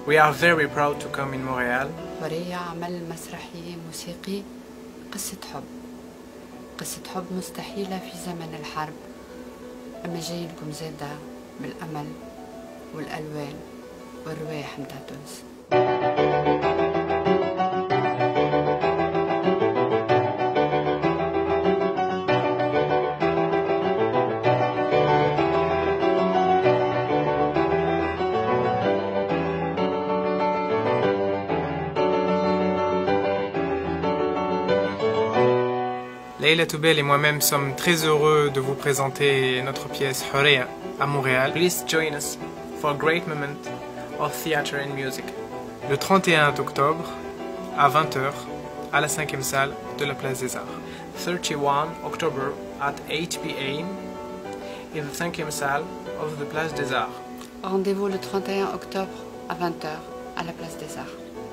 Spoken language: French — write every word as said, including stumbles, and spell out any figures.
We are very proud to come in Montreal. حورية عمل مسرحي موسيقي قصة حب قصة حب مستحيلة في زمن الحرب، أما جاي لكم زادة بالأمل والألوان والروايح متاع تونس. Leila Toubel et moi-même sommes très heureux de vous présenter notre pièce Houria à Montréal. Please join us for a great moment of theatre and music. Le trente et un octobre à vingt heures à la cinquième salle de la Place des Arts. thirty-one October at eight p m in the cinquième salle of the Place des Arts. Rendez-vous le trente et un octobre à vingt heures à la Place des Arts.